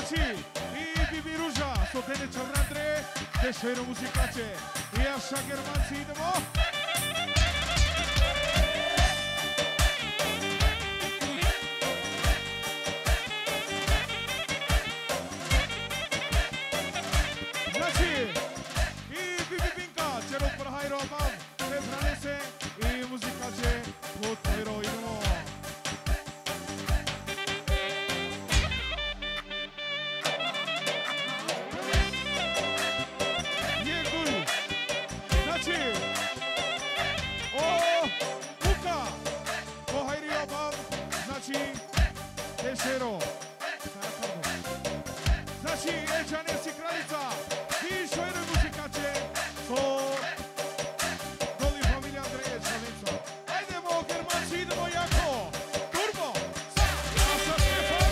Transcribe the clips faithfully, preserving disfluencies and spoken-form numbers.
Znači, i Bibi Ruža, Sotene Čavrandre, Dešero muzikače. I Jaša Germanci, idemo. Znači, i Bibi Binka, Čero Prhajro, Mam, Petranese i muzikače, Potajro, idemo. Dešero. Znači, Ečan si kraljica. I šojne muzikače. So, doli familija Andreje Čavinca. Ajdemo, Germanci, idemo jako. Turbo. Saša Stefan.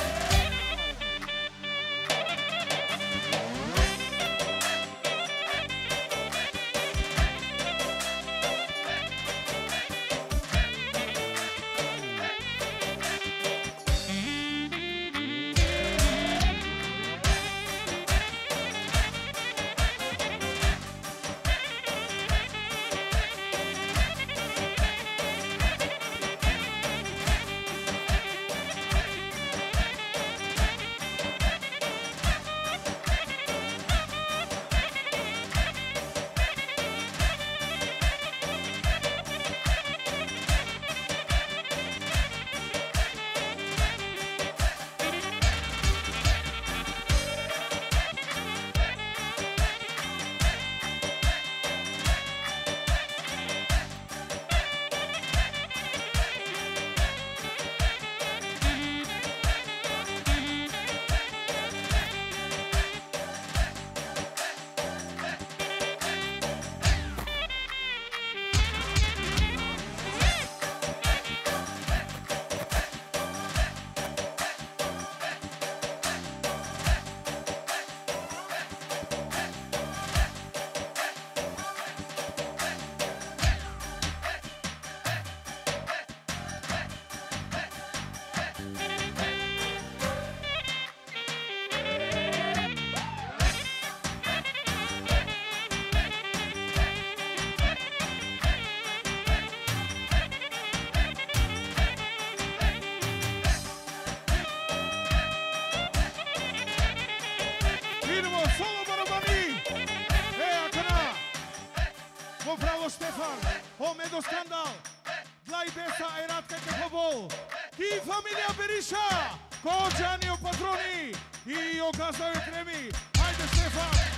Stefan, o medo skandal, dla Ibesa e Ratka Kefobol, i familija Beriša, ko Đani o patroni i o gazdaju kremi. Ajde Stefan!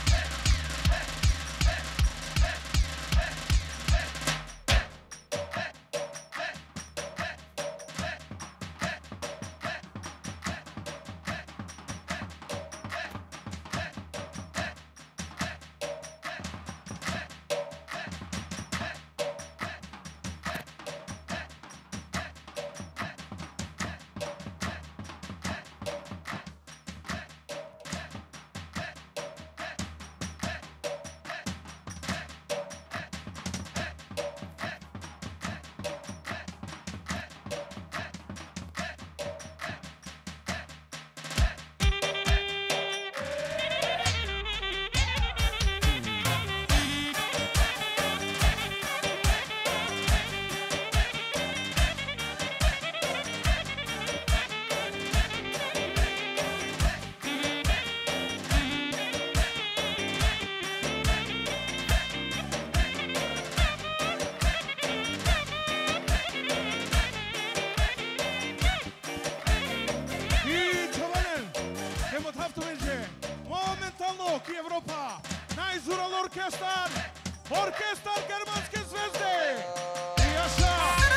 Evropa, najzural orkestar, orkestar Germanske zvezde. I Jaša.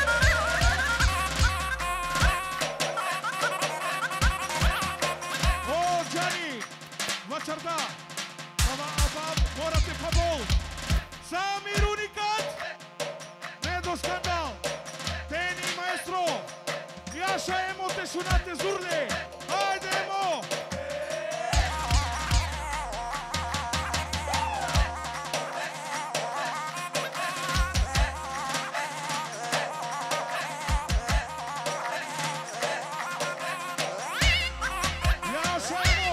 O, Đani, Vačarda, Mama Abab, morate pa bol. Samir Unikat, Medo Skandal, Teni Maestro, Jaša Emo te šunate zurle. Ajde Emo. Jaša Emo.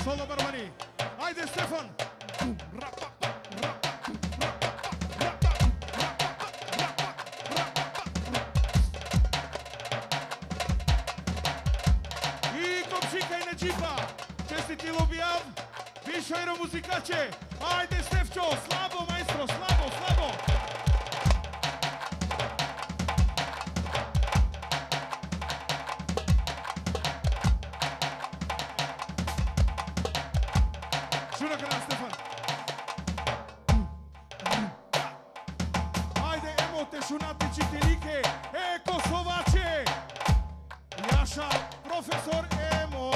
Solo Barmani. Haide, Stefan. I komšika i Neđipa. Čestiti Lubijav. Višajro muzikače. Ajde, Stefčo. Slabo, majstro. Slabo, slabo. Šunate čitelike, Eko Slovače, Jaša, profesor Emo.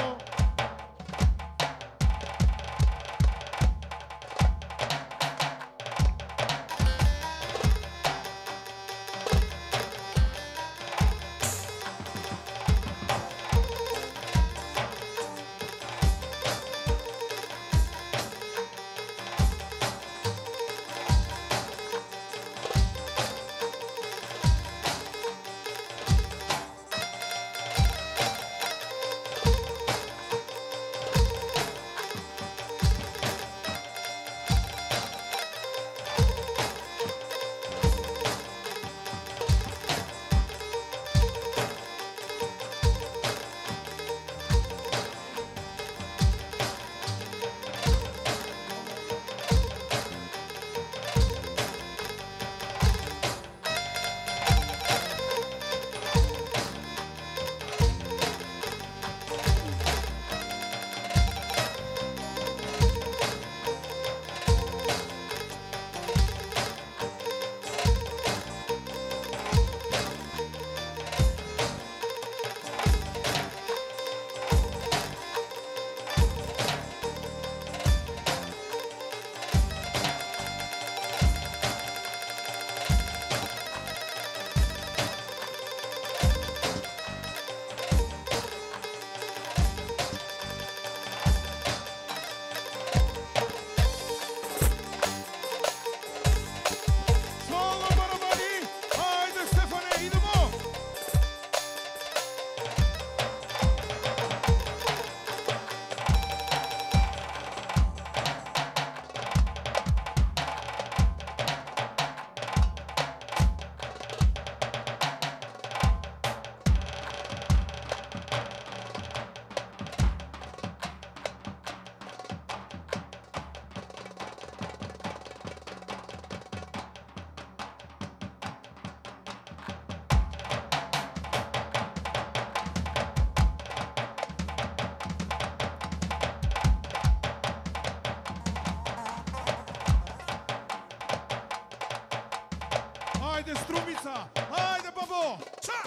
Ajde, strumica! Ajde, babo! Ča!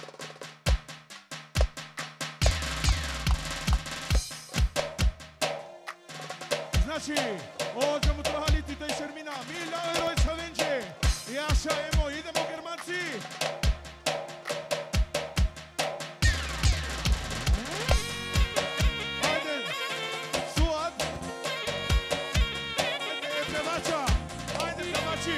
Znači, ovo ćemo trohaliti taj Šermina. Milja Eroj Čavenđe. Jaša, Emo, idemo Germanci! Ajde, Suad! Ajde, pevača! Ajde, pevači!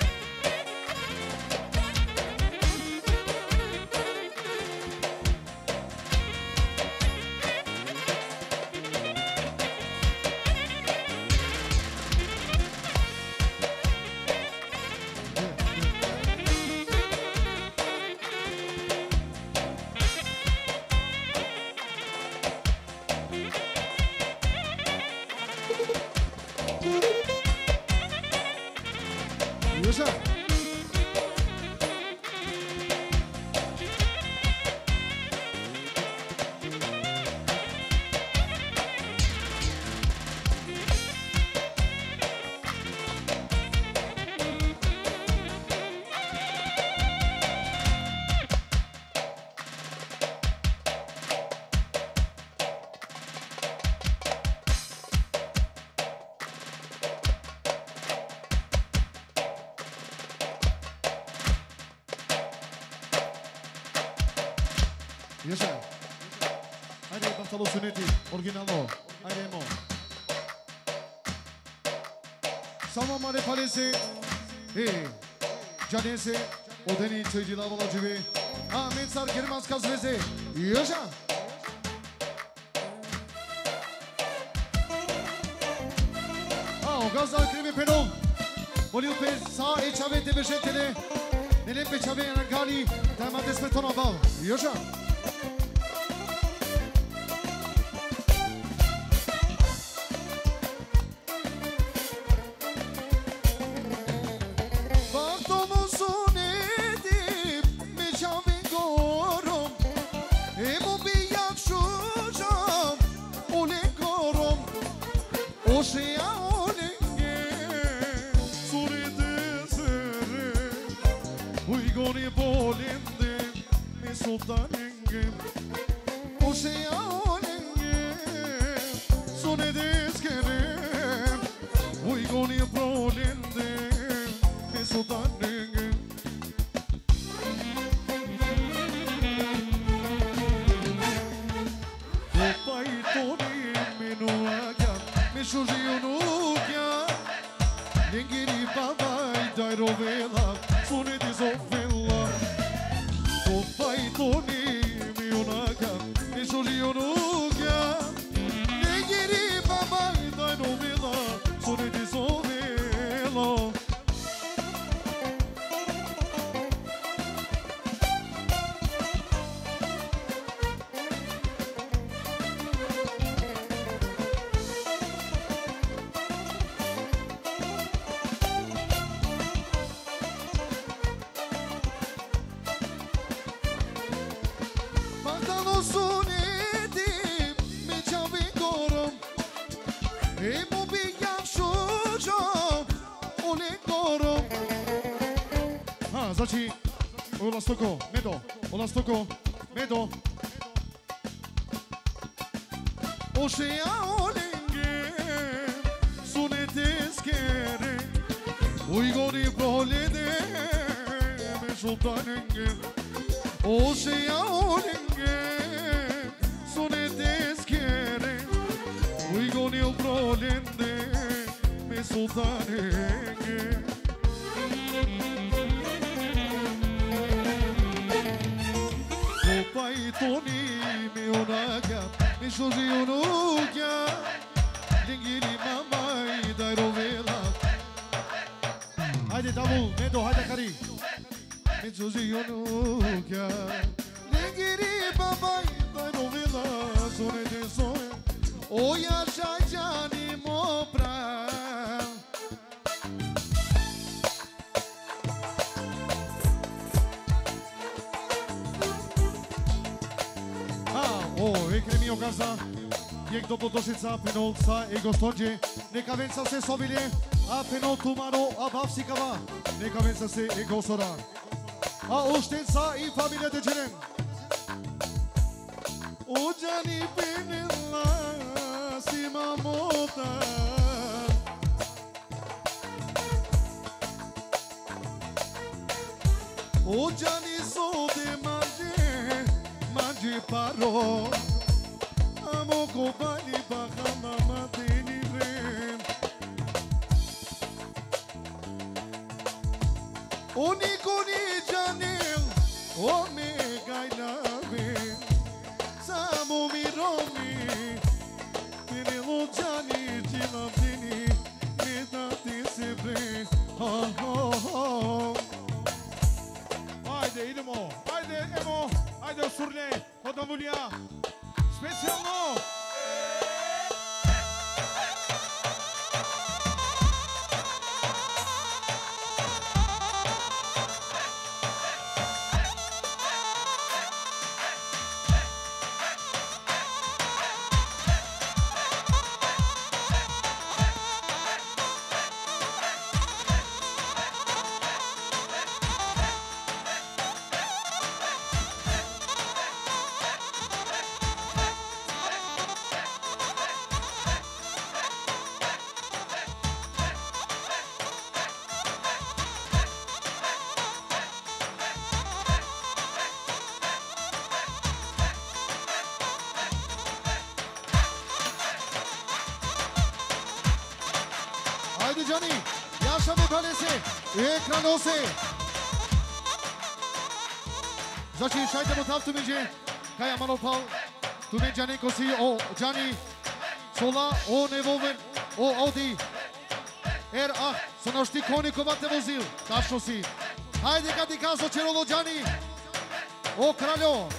Yaşa. Hadi Bartolo Sünneti. Originalo. Hadi Emo. Salman Mare Palesi. Hey. Canesi. Odeni Töycila Balacıvi. Ahmet Sar Girmaz Kazvezi. Yaşa. gazda krimi penon. Volil pe sa e ce avete veșentele. Nele pe ce avete în gali. Te-am ades pe tonul bal. Ioșa. Olastoko, Medo, Olastoko, Medo. Oșea olenge, sunete skere, uigori prolede, me sultanenge. Oșea olenge, sunete skere, uigori prolede, me sultanenge. Toni mi onaga, mi shoji onuga, dingili mamai dai rovela. Haydi davul, Medo, haydi kari. Mi shoji onuga, dingili mamai dai rovela. Sone de sone, o yaşa canim opra. Mio gazda, jak do podosica penolca e gostonje, neka venca se sobilje, a penoltu mano a bavsikava, neka venca se e gosora. A oštenca i familija de dženen. Ođani penela si mamota. Ođani sode manje, manje paro. Amo kobali baka mama teni rem. Oni koni janel, o me gailave. Samo mi romi, penelo jani jina peni, me dati sebre. Ha ha ha. Haydi idemo, haydi emo, haydi surle, odamulya. Specjalno! Johnny, yaşa ve kalesi, ekran se. Zači šajte mu tam tu miđe, kaja malo pal, tu me Janenko si, o Johnny, sola, o Nevolven, o Audi. ер осем, со нашти коникова те возил, тачно си. Хајде ка ти казо Черолоджани, о кралјо.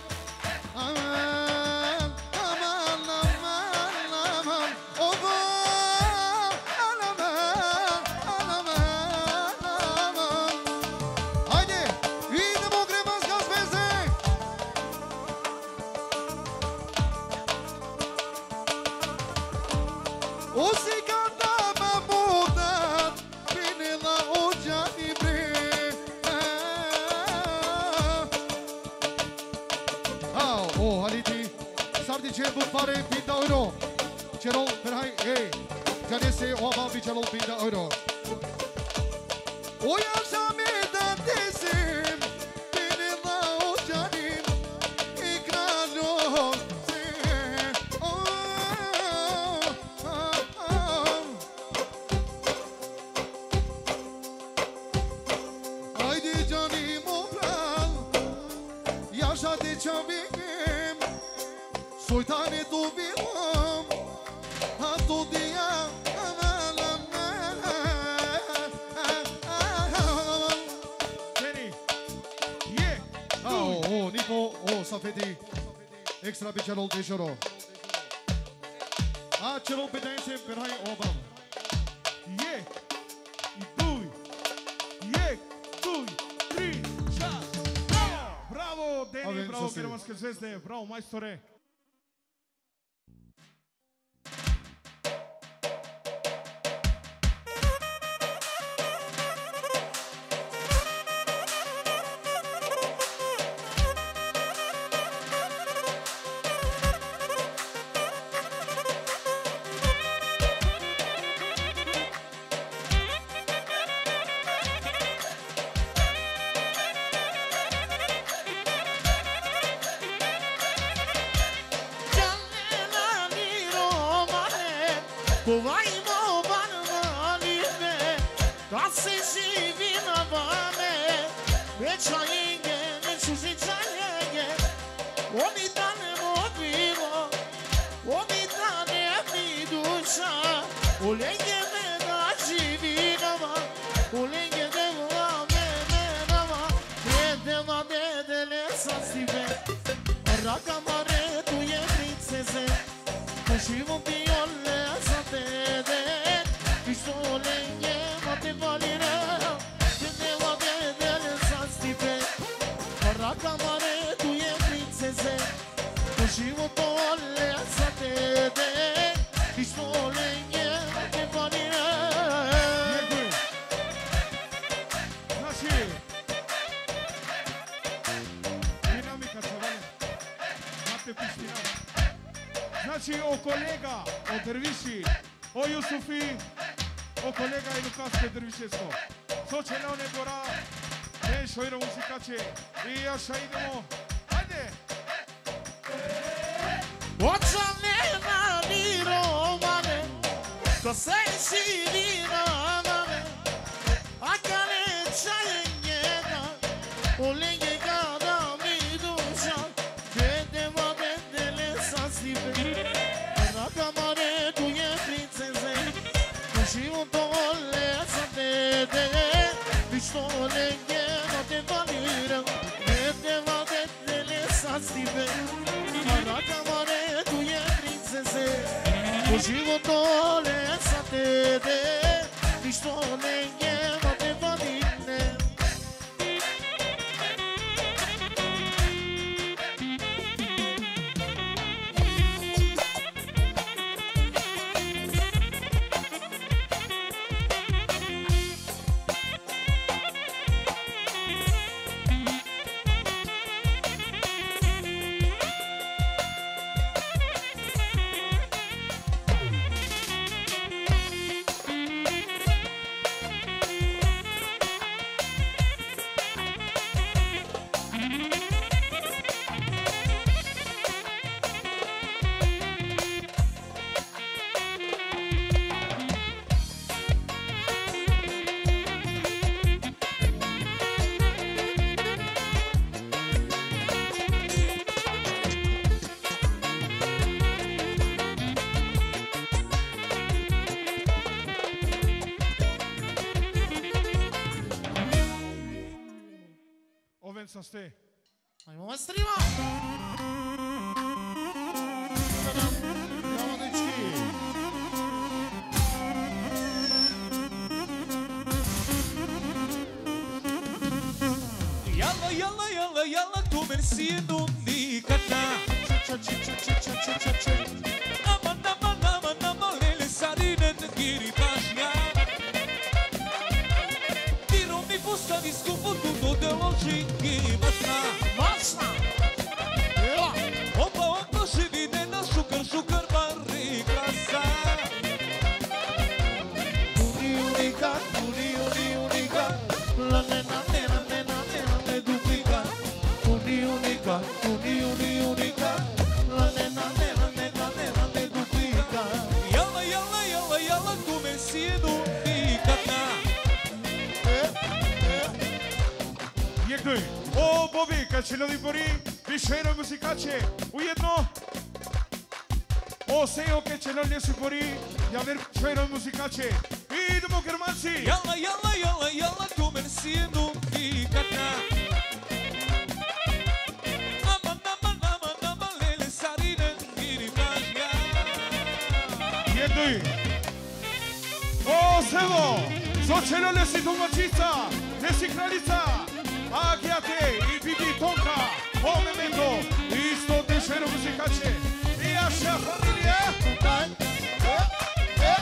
Аман, аман, аман, аман, ово, аламан, аламан, аламан. Хајде, идемо греманска звезде. Осиката мамудат, пинела оджани бре. О, халити, сарди че буд паре пинда ойро. Черол, перхай, ей, джане се оба би черол пинда ойро. Оя шамеда тесим, пинела оджани, и кралјо се. Ајде джани мо брал, јаша те чави. Soitane tu vilam, a tu dia, Jenny, yeah, oh, oh, Nico, oh, Safedi, extra bicharol de joro. Ah, charol bedense per hai obam. yeah, dui, yeah, dui, tri, čas, bravo, bravo, Deni, Avem bravo, să se- Germanske zvezde, bravo, majstore. Cuvai mă bană live, ca se și vină vame, pe ceaie, ne suși ceaie, omitane mă vivo, omitane mi dușa, o leghe me da și vină mă, o leghe de mă me me mă, de mă de de le să stive, raga mare tu e princese, și mă piole să te de, pistole mă te valire, de ne mă de de le să stive, raga mare tu e princese, și mă piole să te de, pistole mă te valire. Dziękuję. Znaczy, dinamika se vale, znate pistina. Znači, o kolega, o Derviši, o Jusufi, o kolega i Lukaske Dervišesko. Soče na one gora, ne šojro muzikače i jaša idemo. Hajde! Oțane na diromane, că se și vinane, acale ceaie ngeda, o lege cada mi dușa, de de mă de de le să stive, raga mare tu e princeze, tu și un tole să te de, pistole mă te valire, de de mă de de le să stive. Raga mare tu e princese, cu životole să te de, pistole mă te valire. kavenca ste. Ajmo vas trima! Bravo, dečki! Jalla, jalla, jalla, jalla, tu mersienu nikada. Ča, ča, ča, ča, ča, ča, ča, ča. Aman, aman, aman, aman, lele sarinen giri pažnja. Tiro mi postani skupo, tu do deloži gimašna. Mačna! Evo! Opa, opa, živi nena, šukar, šukar, bari glasa. Uni, unika, uni, uni, unika. La nena, nena, nena, nena, ne duplika. Uni, unika, uni, uni, unika. La nena, nena, nena, nena, ne duplika. Jalla, jalla, jalla, jalla, tu mersienu nikada. Єгдуй, о, Бобі, качелові борі, вішейно музикаче, уєдно. О, сео, качелові борі, я вір, шейно музикаче. Ідемо, германці. Jalla, jalla, jalla, jalla, tu mersienu nikada. Aman, aman, aman, aman, lele sarinen giri pažnja. Єгдуй. О, сево, зочело лесі домачица, лесі кралица. Агіате, і біді тонка, о, мементо, істо те шейно музикаче. І аша фамілія. Дай! Е! Е!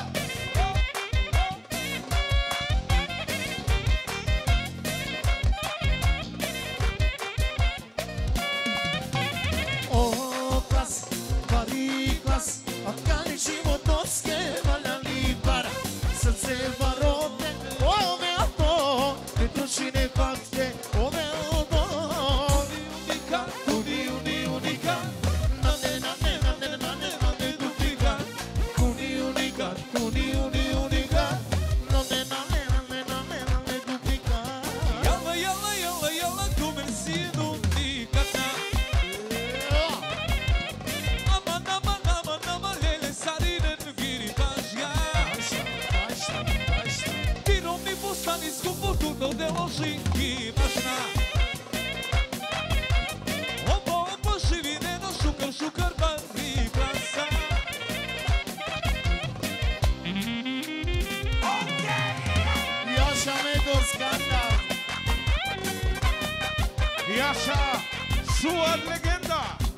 О, клас, пари клас, акани животовске валяли пара. Сърце вароте, ове авто, не троши не пакте, ове авто. Уника, уни, уни, уника, на не, на не, на не, на не, на не дуплика. Уни, уника, уни, уни, уника, на не, на не, на не, на не, на не дуплика. Jalla, jalla, jalla, jalla, tu mersienu nikada. Aman, aman, aman, aman, lele sarinen giri pažnja. Tiro mi postani skupo, tu do deloži gimašna. Opa, opa, živi nena, šukar, šukar, bari glasa. Jaša Medos Skandal. Jaša, suad legenda.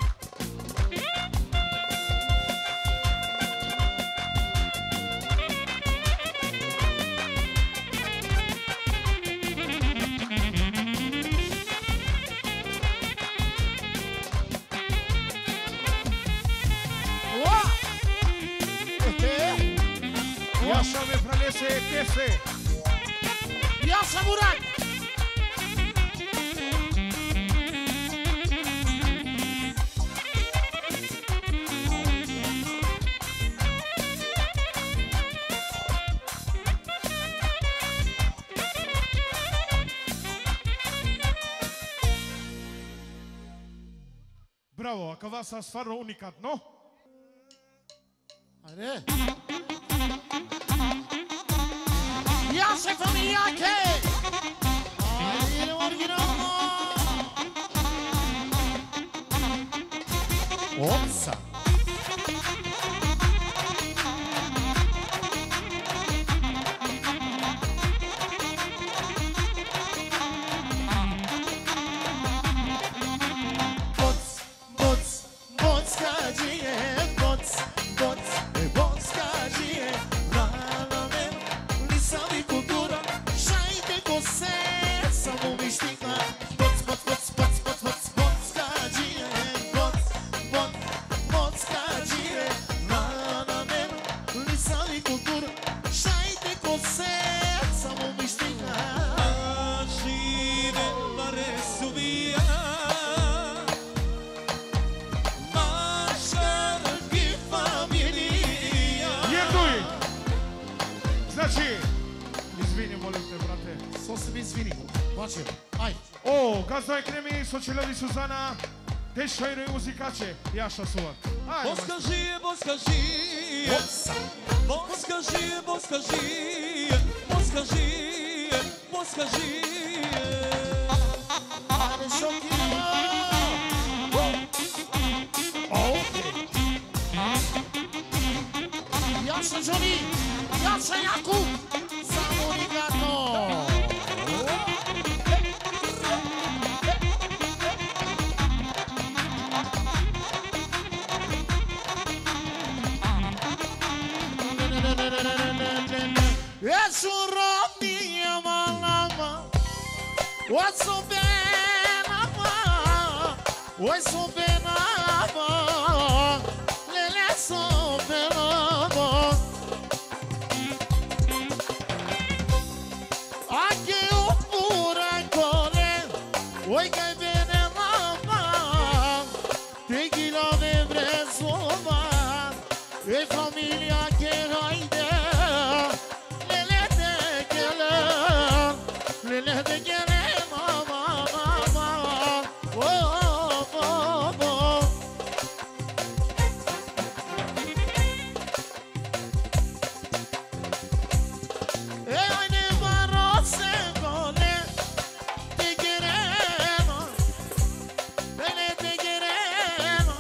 Ua! Ehe! Jaša me pralese kese. Jaša Murat! Bravo, a cavasa stvarno unikat, no? Ajde! Jaše familijake! Ajde, idemo originalno! Opsa! Boc, boc, bockađije, boc, boc, bockađije, la la la, nisam i kultura, šajte ko se, samo mi štika. Boc, boc, boc, boc, boc, boc, bockađije, boc, boc, bockađije, la la la, nisam i kultura, šajte ko se, samo mi štika. Žive bare suvija. Єгдуй. Значи, извини, молим те, брате. Со се ми извини. Бачи, ај. О, газда Креми, Сочелови Сузана, те шейно и музикаче, Jaša suad. Ajde, Boskaži, boskaži, Опса! boskaži, boskaži, boskaži, boskaži. Ajde, Casa Jakub, Samurigato. Es un romía malama, what's so benama, what's so benama, lele so benama. Aquí un pura cole, hoy que viene mama, tequila de bresova, de familia que hay de. Lele de gele mama mama oh oh oh e aynı varose gole de gerema lele de gerema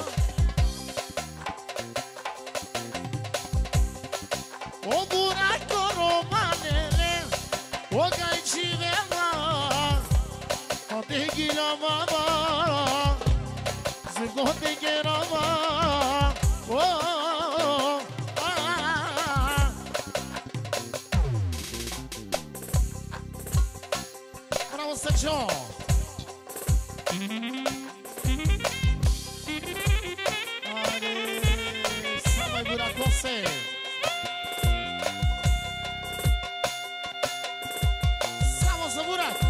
o burak romanele o gayçi Tequila mama, zego tequila mama, oh, ah. Para você, John. Olha, samba e buraco você. Samba e buraco.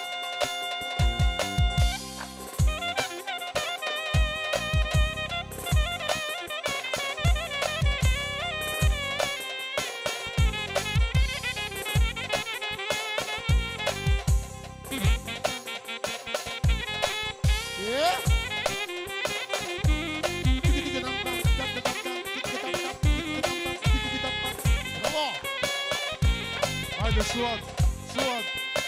Suat, suat.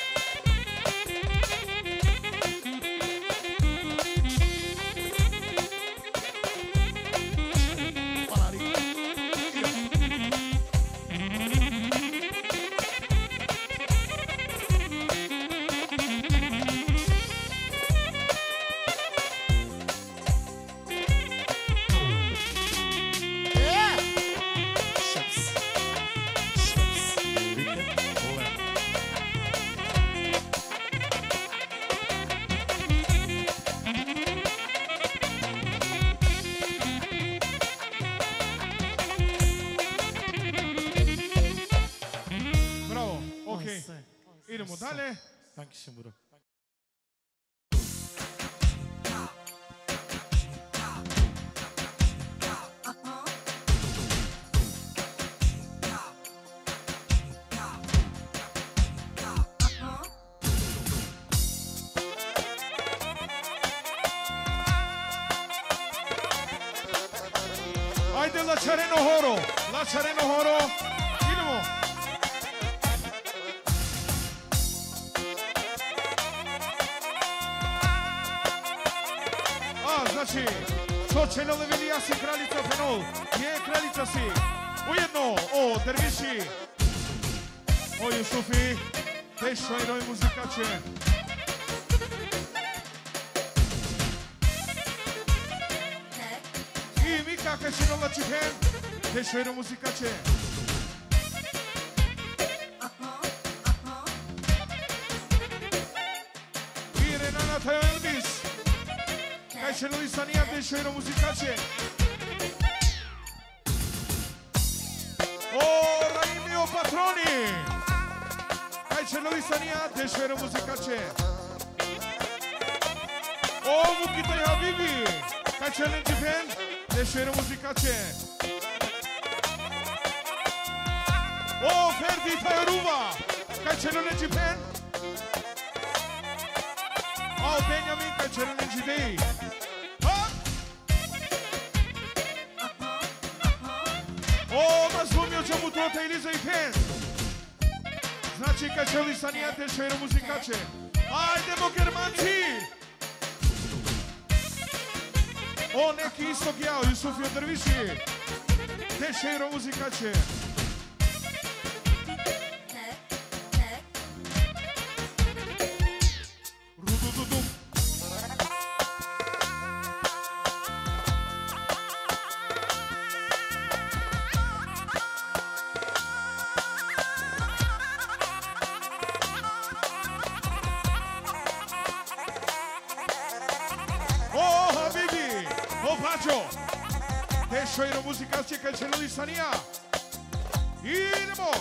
Idemo dalje. Dankeschön, Bruder. Ajde Lačareno Horo, Lačareno Horo, idemo. A, znači, Čočeno Levilija si kraljica Fenol, je kraljica si, ujedno, o, derviši, o, Jusufi, tešo i roj muzikače. I Mika Kačinova Čihen, tešo i roj muzikače. I Renana Tajo Elvis, Kačinovi Sanija, tešo i roj muzikače. O, Raimio Patroni, Kačinovi Sanija, tešo i roj muzikače. O, Mukita i Habibi, Kačelin Čihen, tešo i roj muzikače. O, Ferdi Tajoruva, Kačelin Čihen. O, Benjamin, Kačelin Čidej. O, mazlumio čemu trota Iliza i Pen. Znači Kačeli Sanija, tešo i roj muzikače. Ajdemo Germanci. O, neki istog jao, Jusufio Drviši, tešo i roj muzikače. Maggio. Deixa ir a música que é de Lissania. Irmo.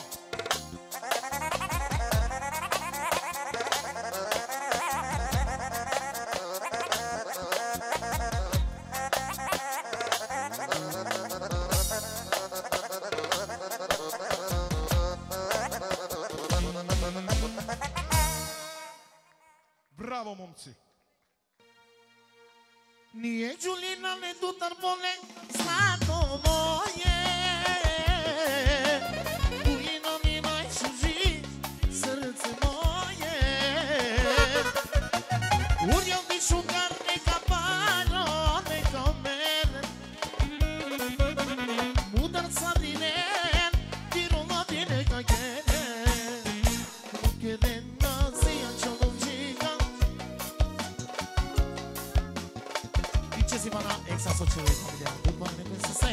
Bravo, momci. Nije Đulina ne dutar bole slato moje. Đulina mi najsuži srce moje. Urjel mi šukar neka paro neka mene. Mudar sardinen tirula di neka kene. Kene nazija čolom žiga. Dicesima na exa sociului familiar. Good morning, cum să se?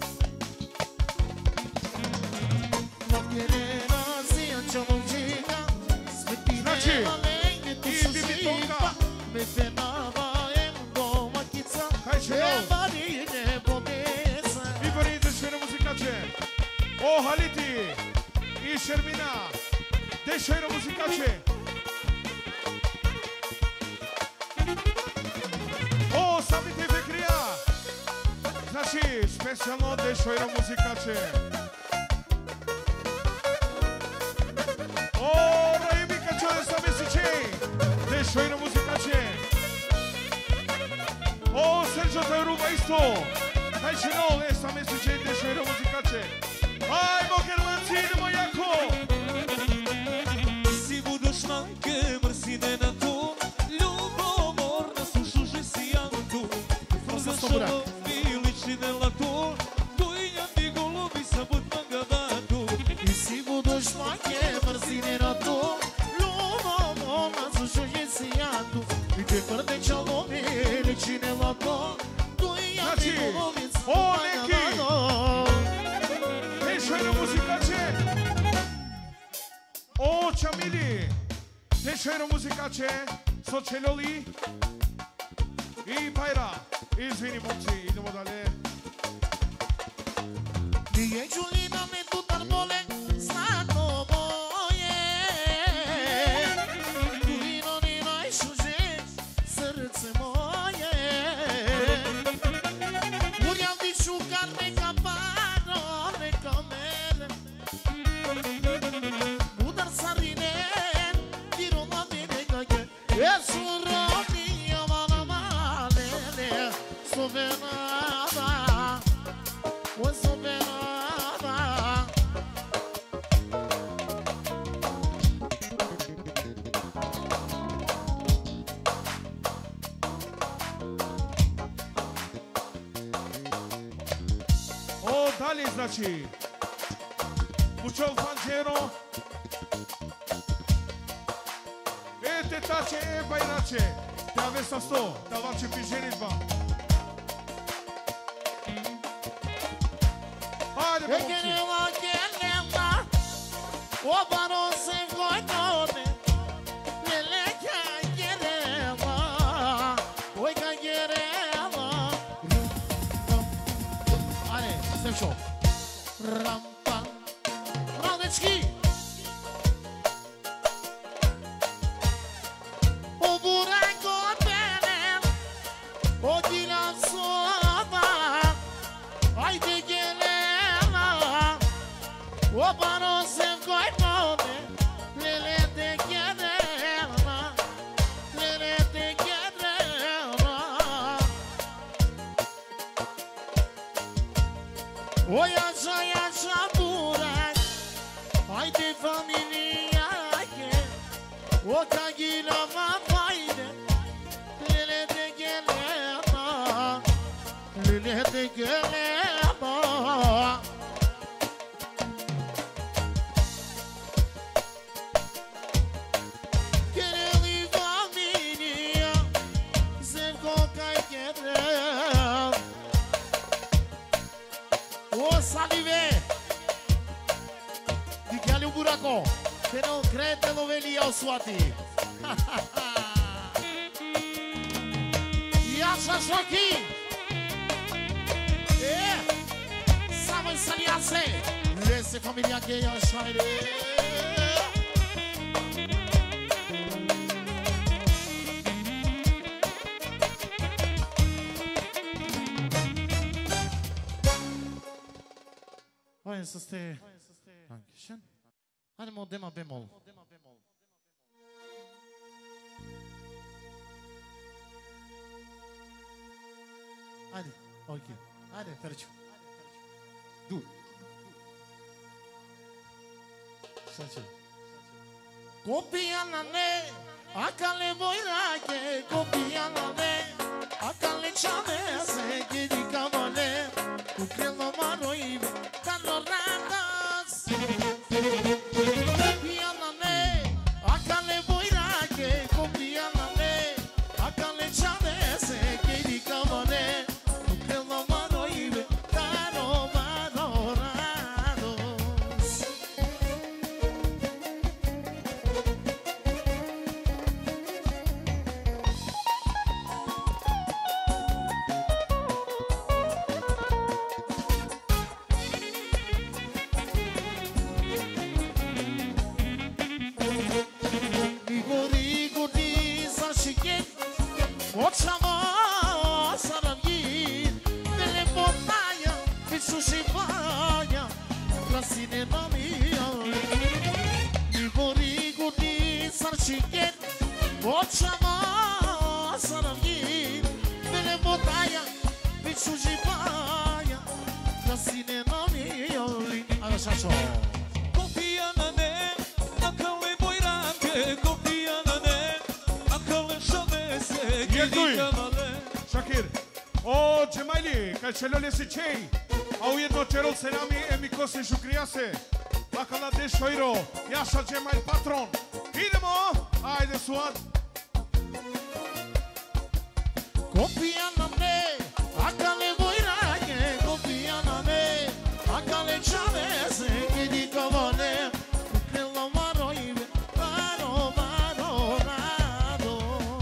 Noaptele nazija čolom žiga. Svetine alege tu su živa. Me fenava em doma chița. E marine bomesa. Ivarite și muzica ce? O Haliti. I Shermina. Deixa ir a música che. O sami te ve cria. Znači, specijalno deixa ir a música che. O Raimi Caccione sami si che. Deixa ir a música che. O Sergio Teuruba isto. Hai și nou, e sami si che, deixa ir a música che. Hai, Mocherlanțini, mă iaco. Manche mrzine na to, ljubomor na sušu že sijantu. Fruzašalo miličine lato, dujnja ti golubi sa budmanga vatu. I si buduš manke mrzine na to, ljubomor na sušu že sijantu. I te prdeća lomi ličine lato, dujnja ti golubi sa budmanga vatu. Deixa ir a música che. O Chamili. Deixa ir a música che, Soceloli i Paira. Izvini, momci, idemo dalje. Nije Đulina me tutar bole slato moje. Đulino ni najsuže srce moje. Urjal ti šukar neka paro neka mene. Udar sardine e suronia malamalele, sovenada, o sovenada. O, dalje, znači, Pučol Fanđero, e tetače, e bajrače, te ave sa sto, da vam će piženitba. Hajde, E momci. geneva, geneva, o barose goitone, leleca geneva, oi ca geneva. Ajde, sem šo. Ram, pam, radečki. O buraco bene, o dila soba, ai de geneva, o barose goitone, lele de geneva, lele de geneva. Oi așa, e așa burac, ai de familia che, o caghila va faide, lele de geneva, lele de geneva. Quereli familia, sem coca e querel. O salive, diga-lhe o buraco, que não crede no velia o suati. E acha só aqui. Самый саньясы, леси фамилия гея шайре. Hai să stai. Dankeschön. Haide mă, dema bemol. Haide, ok. Haide, fericiu. Du. Să-ți Copiana ne, acale voirake, copiana ne, acale chame se gedica mane, cu crelo maroi, canoradas. Copiana ne, acale voirake, copiana ne, acale chame se gedica mane, cu crelo maroi, canorados. Oczama sarabit, tele botaya, pisushivaya, klasine namia. Ibori gudi sarchiket, oczama sarabit, tele botaya, pisushivaya, klasine namia. Așa așa. Copiana ne, acale boirake, copiana ne, acale șovese, gedica male. Shakir, o Cemaili, că celule si cei, au jedno cerul serami emikose shukriase, bakala de shoiro, Jasha Cemail patron. Idemo, ajde Suad. Copiana ne, acale voirake, copiana ne, acale chavese, gedica male, cu crelo maroi, maro, maro, rado.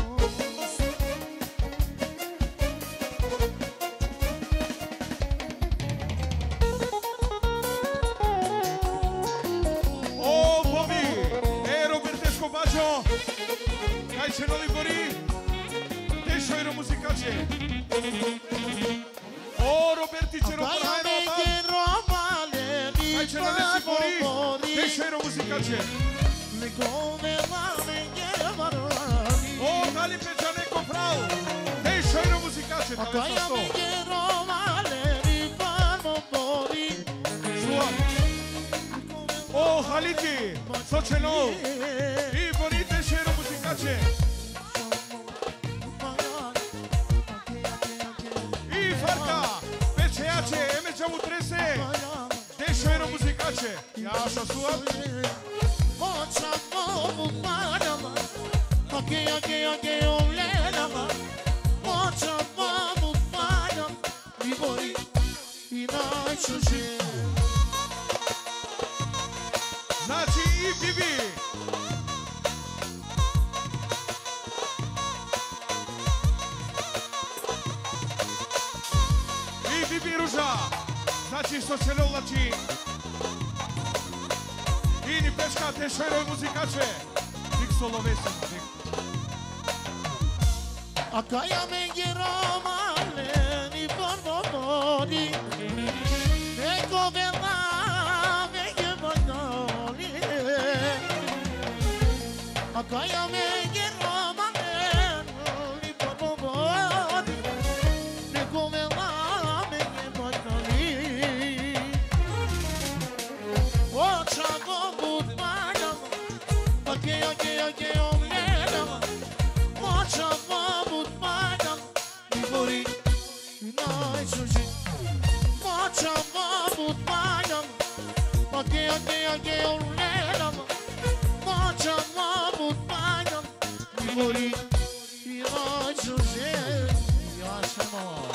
O Bobby, e Robertesco Baggio, kaj ce novi gori, de shoiro muzikače. O Roberti ce Acaya roprajno me ba, quiero male, kaj ce nove si gori, de mi shoiro muzikače. me come male, quiero maroni. O Dali Pečane Koprao, de shoiro muzikače, tale Acaya sasto. me quiero male, mi famo mori. Suad. O Haliti, Sočenov, i gori de shoiro muzikače. I Farka, Pečejače, Emeđavu trese, de shoiro muzikače. Jaša Suad. Moça momu parama, okay okay okay olelama. Moça momu param, mi bori i najčuže. Znači i Bibi. I Bibi Ruža. Znači što će lovlači. I ni pečka te šeroj muzikače. Nik solo vesel. Acaya me quiero male, ni por mori. Me governà, me quiero mali. Acaya me quiero male, ni por mori. Me governà, me quiero mali. O chavo butmana, okay okay okay olelama. O chavo butmana, mi bori i najčuži. O chavo butmana, okay okay okay olelama. O chavo butmana, mi bori i najčuži. Jaša mama.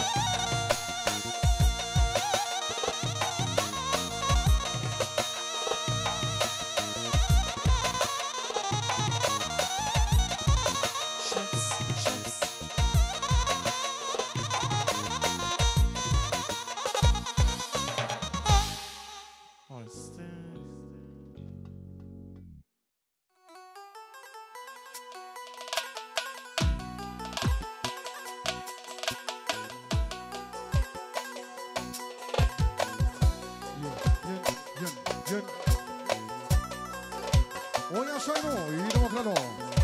O yaşayno, idemo krano.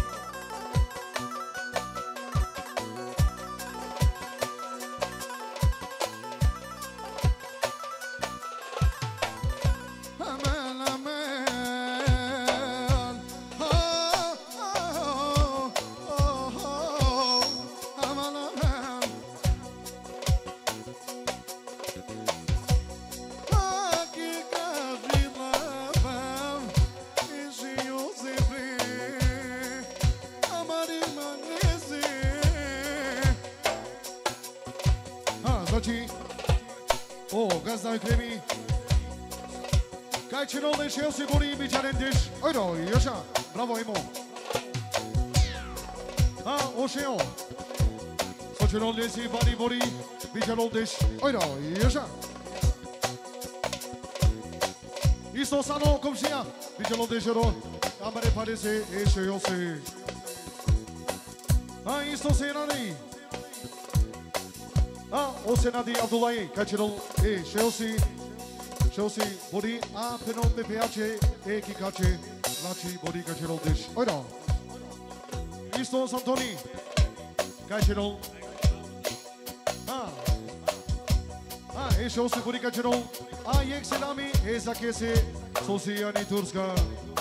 Kremi. Kaj će nolde še osiguri mi čarendiš. Ojdo, joša. Bravo imo. A, ošeo. So će nolde si bari bori. Mi će noldiš. Ojdo, joša. Isto sano komšija. Mi će noldiš oro. Amare pare se eše josi. A, isto se rani. A, ose nadi Abdullahi, kaj će nol, e, šeosi, šeosi, bodi, a, penol me pejače, e, kikače, znači, bodi, kaj će nol diš. Ojdo. Isto s Antoni, kaj će nol. A, a, e, šeosi, bodi, kaj će nol. A, jek se nami, e, zake se, sosi, ani Turska.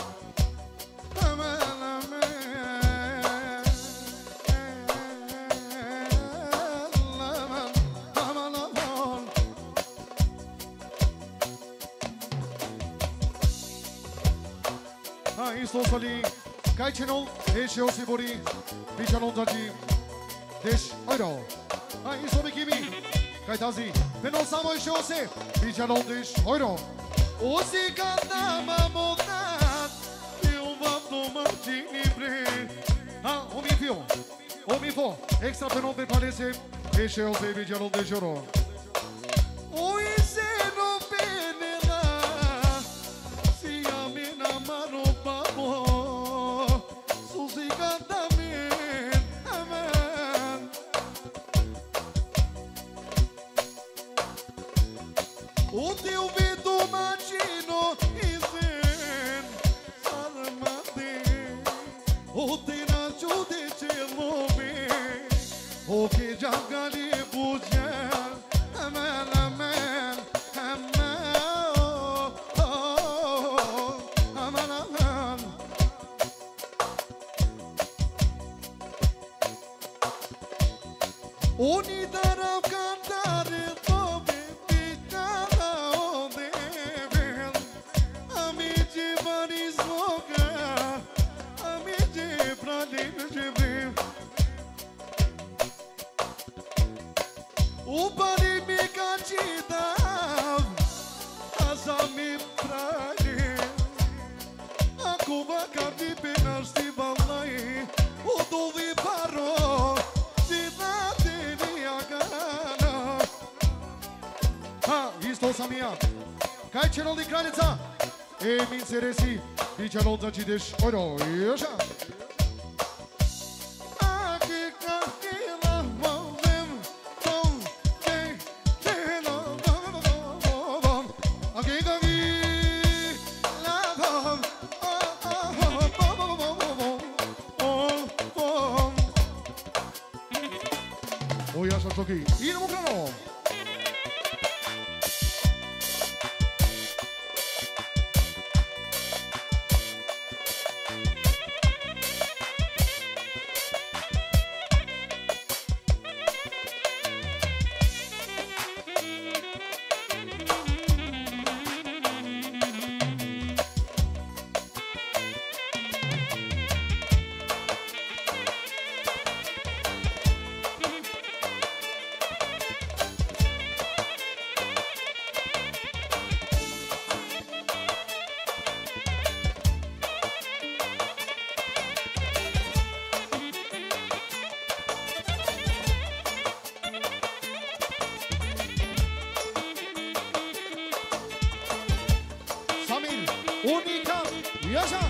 Isto sali, kaj će nol, e še osi bori, bića nol zađi, deš, ojdo. A isto mi kimi, kaj tazi, penol samo i še ose, bića nol deš, ojdo. Osi kad nama mognat, ljubav domaćini bre. A, omi fio, omi fo, ekstra penol me palese, e še ose, bića nol deš, ojdo. Oj se no penela, si amena mano pa. Susi cantamin, amen. O teu vento matino izen sarmate. O te nacho de chelobe. O que jangali bujar, amen, amen, amen. Oh, oh, amen, amen. Oni darab cantare dove pitala o deven. Amici vari sloga, amici pradin živim. U bari mi kači dav, a za mi pradin. Ako vaka vi penaš ti valai, u dovi paro. Ha, isto sam i ja. Kaj će noldi kraljica? E, min se resi, bića nol za čideš. Ojdo, joša. Aki kakila volem, tom, te, te, no, no, no, no, no. Aki kakila volem, oh, oh, oh, oh, oh, oh, oh, oh. O, jaša čoki. Idemo krano. Unica, Jasza!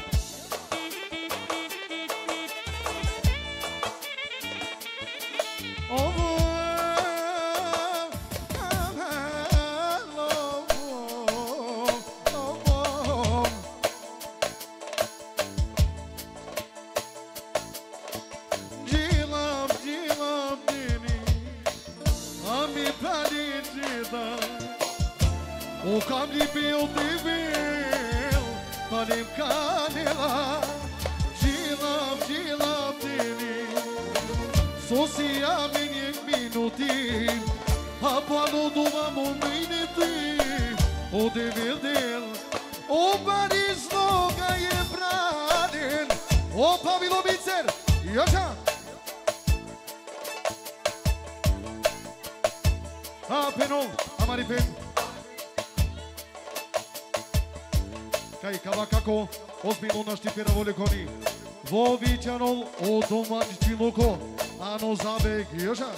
Cam lipio de vel, panem canela, gila, gila teli. Sosia menje minuti, a palo do amor miniti, o de verdel, o Paris noga je braden, o Pavilo Bicer, Joža. A penol, a Maripen. Kaj kava kako, ozbiljno našti peravole koni. Vovićanol, o domaći loko, ano zabeg, Joža.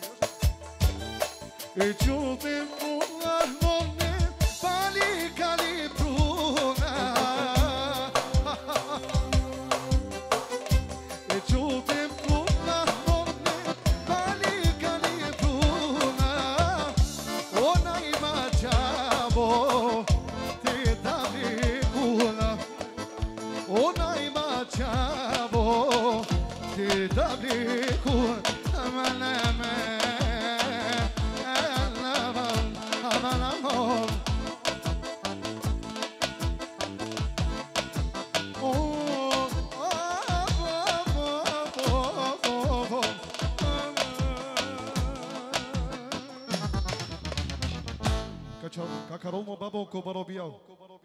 E čutim pulah volne, pali kali pruna. E čutim pulah volne, pali kali pruna. Ona ima čavo, te da mi kuna. Ona ima čavo, te da mi kuna. Kakarolmo babo ko barobijal.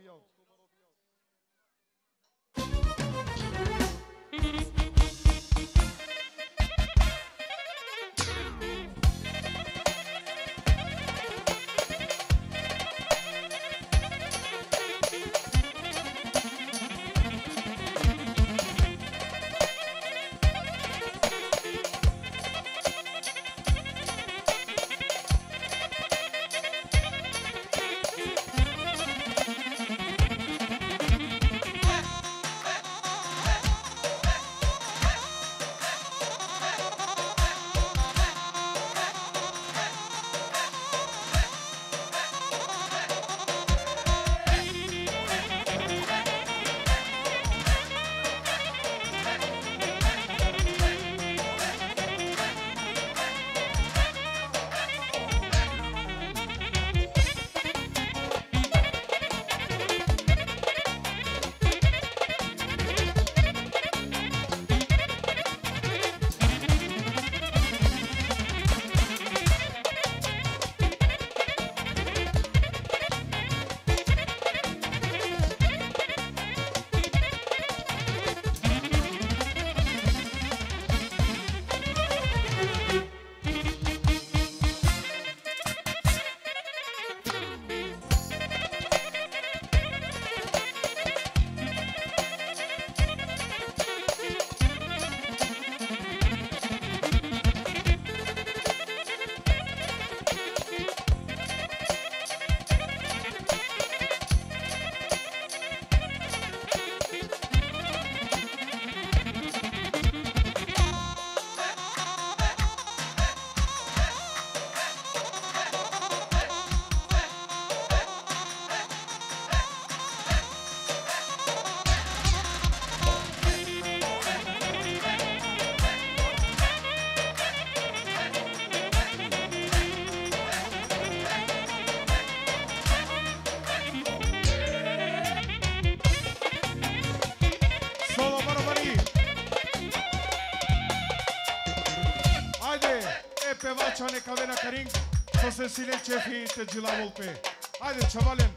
Neka vena caring, să se silențe fi te la volpe. Haide, chavalen.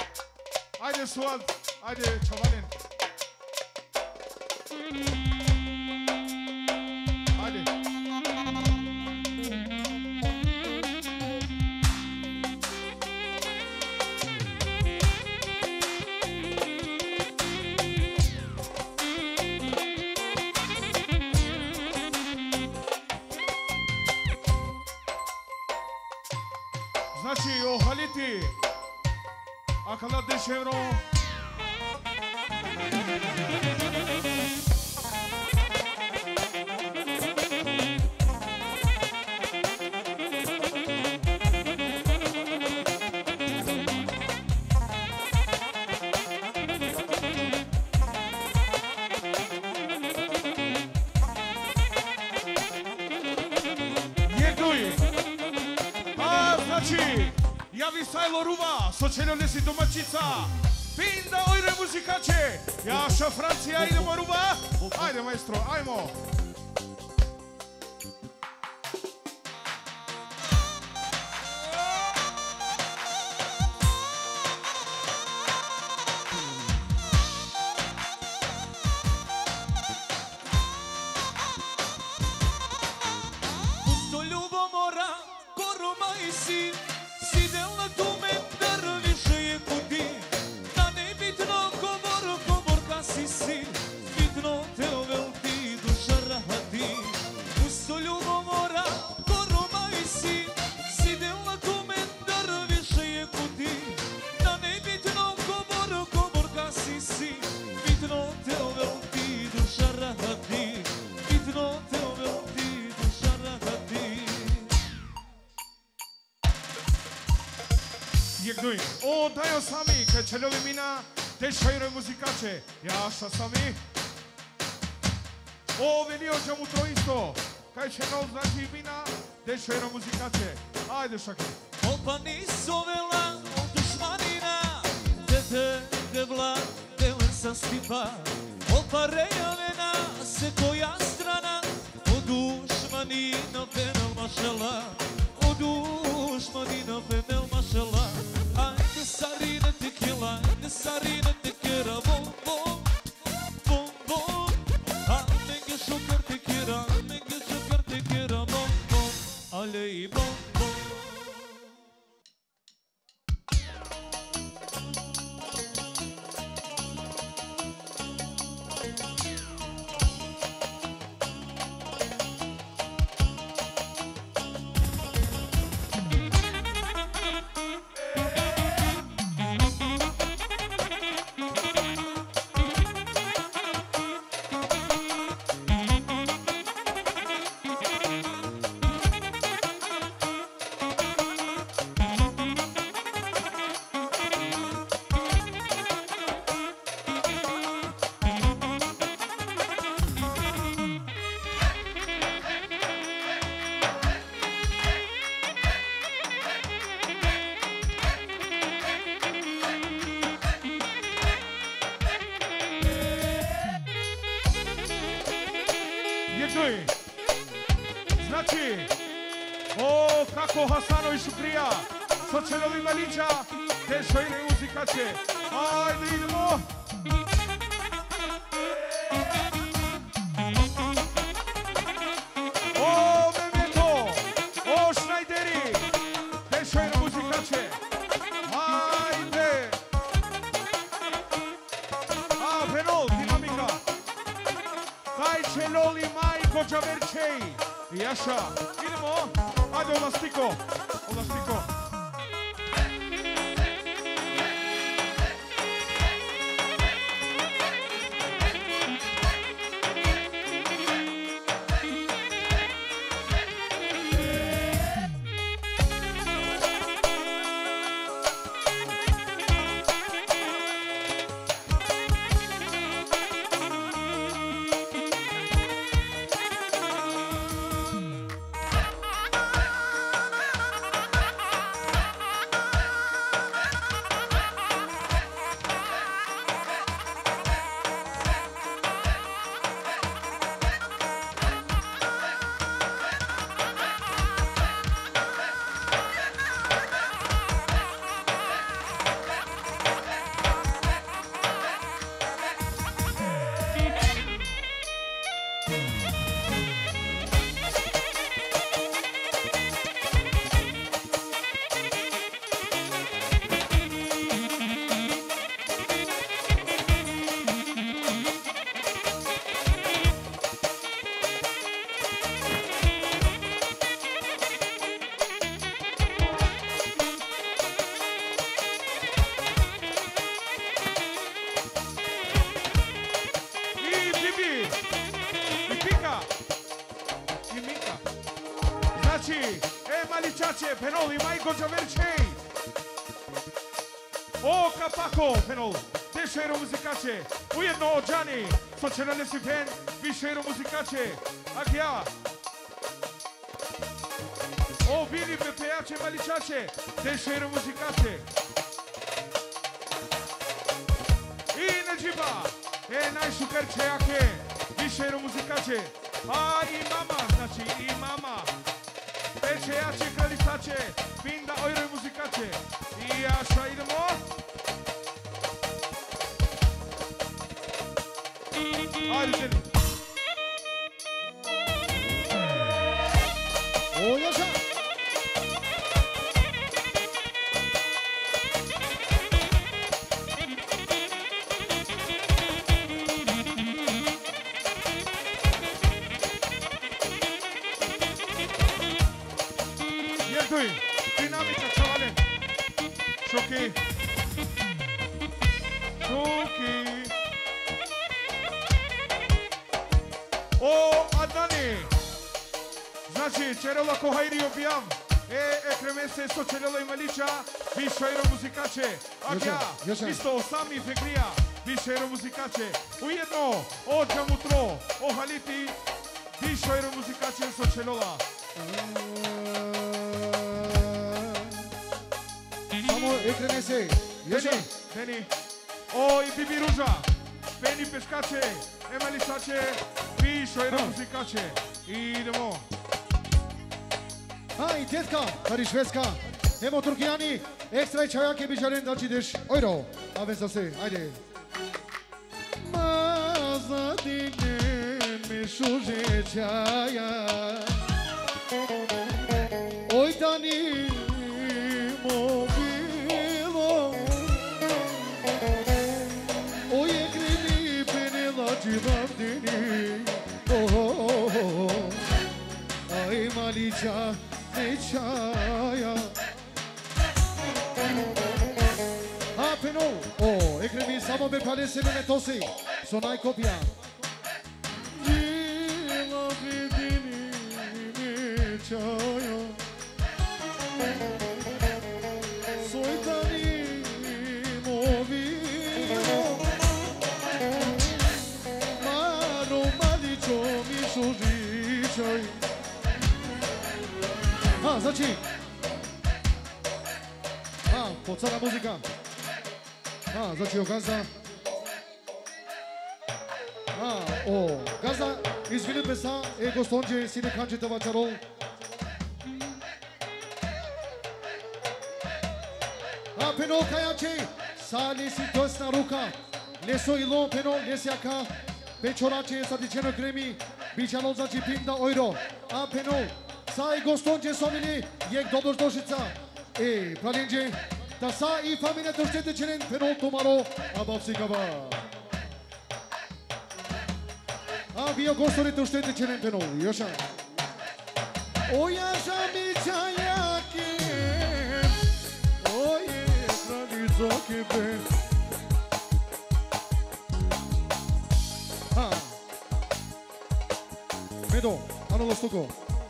Haide, suad. Haide, chavalen. Haide. Znači, ohaliti, akala deševro. Vistajlo Ruva, Sočeljo Lesi domaćica. Pinda ojre muzikače. Jaša Francija, idemo Ruva. Ajde maestro, ajmo. O, dajo sami, kaj čeljovi mina, te šajre muzikače. Jaša sami. O, velio ćemo to isto. Kaj čeljo znači mina, te šajre muzikače. Ajde šaki. Opa nisu vela od dušmanina, dete devla, delen sa stipa. Opa rejavena se koja strana, od dušmanina penel mašala. Od dušmanina penel mašala. Ajde sarina tekila, ajde sarina tekira, bom bom, bom bom. A menge šukar tekira, menge šukar tekira, bom bom, ale i bom bom. Znači, o, kako Hasanovi Šukrija, Sočeljovi Malića, te šajne muzikače. Ajde, idemo. O, Memeto, o, Šnajderi, te šajne muzikače. Ajde. A, Penol, dinamika. Kaj čeloli majko džaverčej. Jaša, idemo, ajde Olastiko, Olastiko. Malićače, Penol i Majko Đaverčej. O, Kapako, Penol, Dešero muzikače, ujedno od Đani, Sočeljo Lesi Pen, Višero muzikače, ak ja. O vini pe peace maličače, dešero muzikače. I Neđiba, e najšukarče jake, višero muzikače. A i mama, znači i mama. Peče jače, kraljistače, pinda ojroj muzikače. I Jaša idemo. Ajde, ženi. O, Jaša! Jerduj, dinamika, čavale. Šuki. Šuki. O, Adnani. Znači, Čerola Kohajri objam. E, Ekremese so Čerola i Maliča, višajro muzikače. Akja, isto sami Fegrija, višajro muzikače. Ujedno, o Džamutro, o Haliti, višajro muzikače so Čerola. Samo Ekremese. Deni, Deni. O, i Bibi Ruža, Peni Peškače, Emalisače, višajro muzikače. I idemo. A, i tetka, tady Švedska. Emo Turkijani, ekstra i čajake bi želen da ćideš ojro. A ven se, ajde. Ma zadine mi šuže čaja. Oj dani mo bilo. Oj ekremi penela civam dini. Oh, oh, oh. Ay Maliča. Neçaya Apeno O Ekremi samo be palesine metosi Sonay kopya Dila bedini neçaya Soytani movino Maro Maličo mi šužičaj A, znači A, po cała muzyka A, znači o Gazda A, o Gazda iz Filipesa e gostonđe sine kančetova čarol A, peno kajače Sali si tosna ruka Leso ilo, peno lesjaka Pečorače sadičeno kremi Bićalo znači pinda ojro A, peno Sa i gostonđe Somili, jek dobrodošlica. E, pralinđe, da sa i familija doštete čelen penol tomaro, a bavsikava. A bio gostore doštete čelen penol, joša. O jaša mi čajake, o je kraljico kebe. Ha. Medo, ano lo stuko.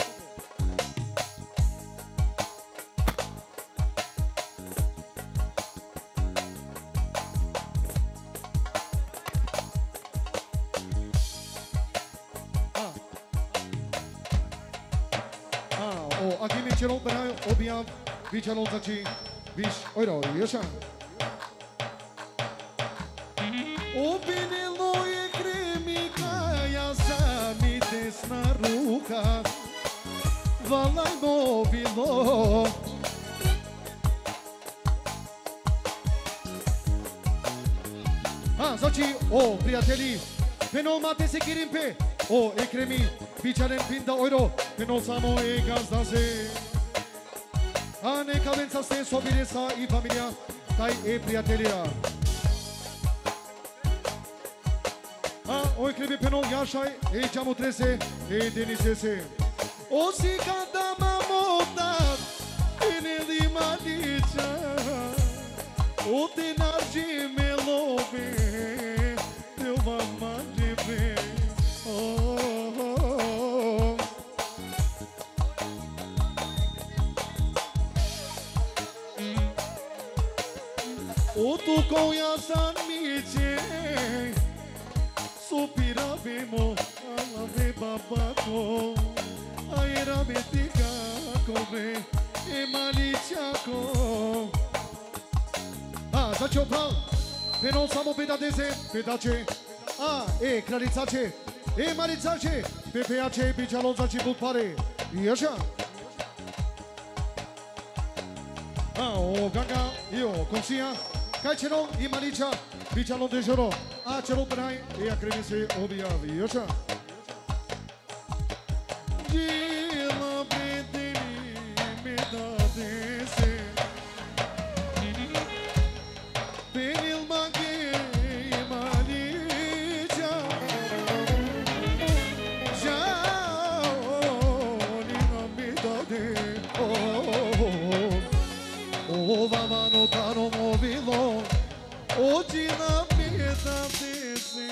Čelom beraj objav, vi čelom znači, viš, ojro, joša. Obinilo je kremika, ja sam i desna ruka, valajno bilo. A, znači, o, prijatelji, penol mate se kirimpe, o, ekremi, bićalen pinda ojro, penol samo e gazda se. A neka venca ste sobire sa i familija, taj e prijatelja. A oj krebi penol jašaj, e čamo trese, e denise se. Osi kada mamo dat, e ne li Maliča, o te narđi me lobe, te ova mađebe. O tu ja sam miće, supirabimo, alave babako, a era me tigako. bre e malichako. Ah, zacio pal. Penol samo pedadeze, pedace. Ah, e kralicace. E malicace. Pepeace bicalon zaci but pare. Yaşa. Ah, o ganga, io consia. Caiceron e malicia. Bicalon de joro. Ah, celo brai e a cremise obiavi. Yaşa. Gila bedeni medadeze. Penil mage malicia. Jaolina medade. Oh, vamano tano mobilo. Oggi la medadeze.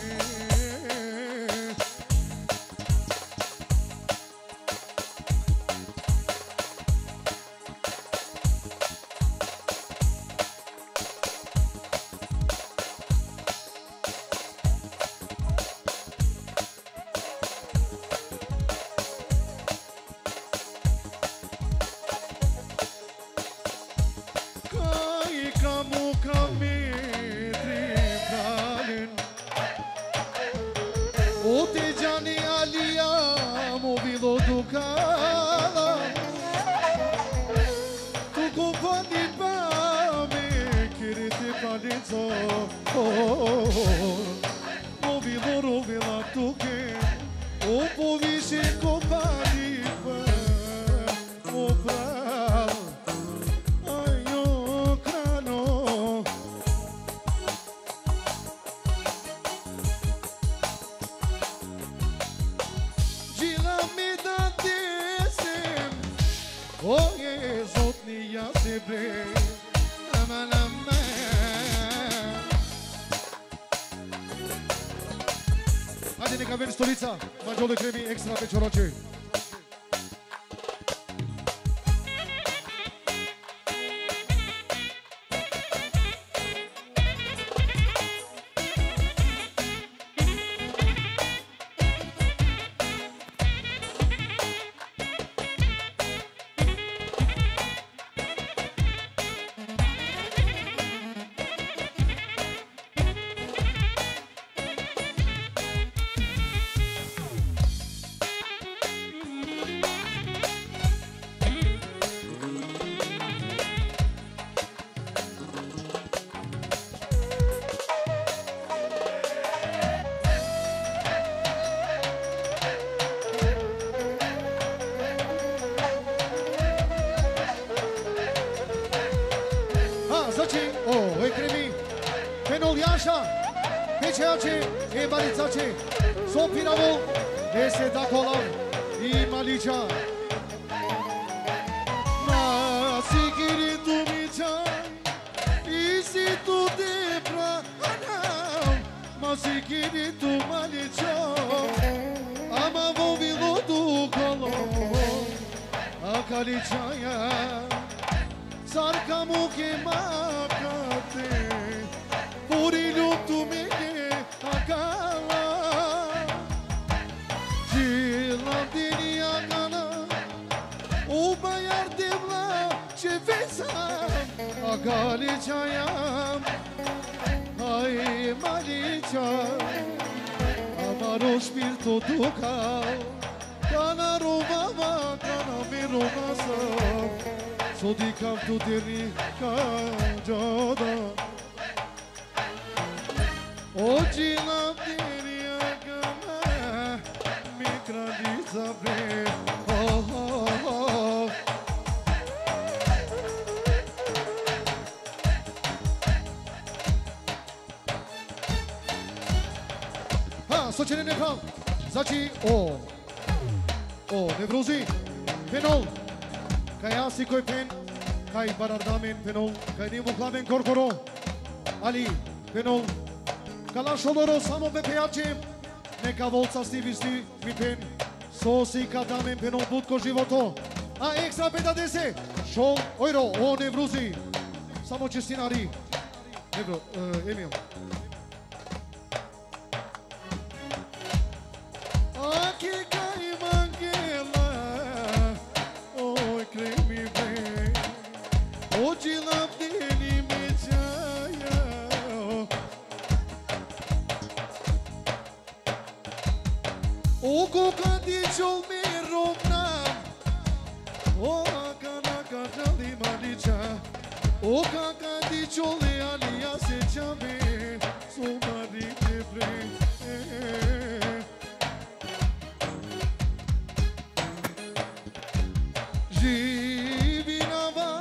Stolica, Maggiore Cremi, extra pe cioroce. Peçeace e malicace, sopiravo e se da colam e malicia. Ma si kiri tu mi chai, e si tu de pra anam, ma si kiri tu malicia. Ama vovilo tu colom, a calicaia, sarca mu que macate, purilho tu me akala, ciladini akala, o bayar devla çefesa, akali çayam, ay maliça, amaroş bir todukal, kana robava, kana mironasa, sodikam tu deri kajoda. Oggi la diria gama mi crediza bre oh oh oh. Ha, sočene nechal, začí o o nevrozi, penol, kaj asi koj pen, kaj barardamen penol, kaj nimu klamen korkoro, ali penol, Kalašoloro samo pepejačem, neka volca stivisti mi pen, sosi kadamen penom budko životo, a ekstra pedadese, šol ojro, o nevruzi, samo čestinari, nevro, uh, Emil. Aki kaj mangela, oj O coca di ciò mi romna O cana cana di malicia O caca di ciò le alia se ciave Soma di tebre Živinava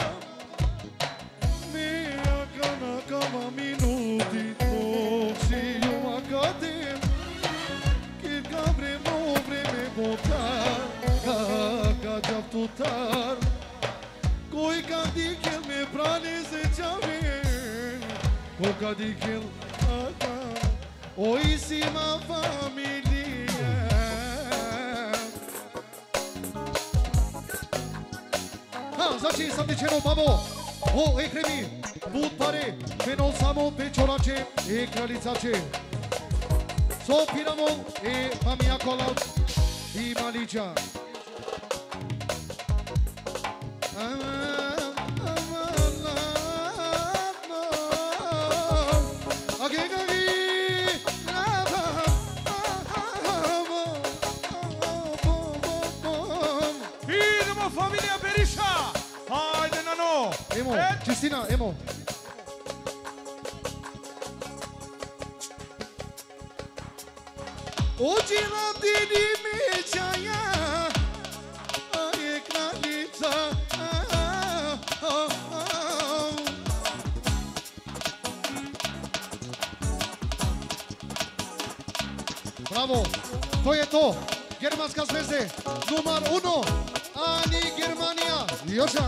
Me cana cava minuti Toxi eu academ Que cabremo vreme botar Caca de tutar Coi cadichel me prane se chave Coca dichel Oisima familia Ha, znači sam dičeno babo O, e kremi Bud pare Penol samo pečorače E kraljicače So piramo E mamija kola I malića Idemo familija Beriša! Ajde na no! Emo, Čistina, emo Ođila ti ni međaja A je kraljica Bravo, to je to Germanska zvezde, numar uno Ani Germanija Joša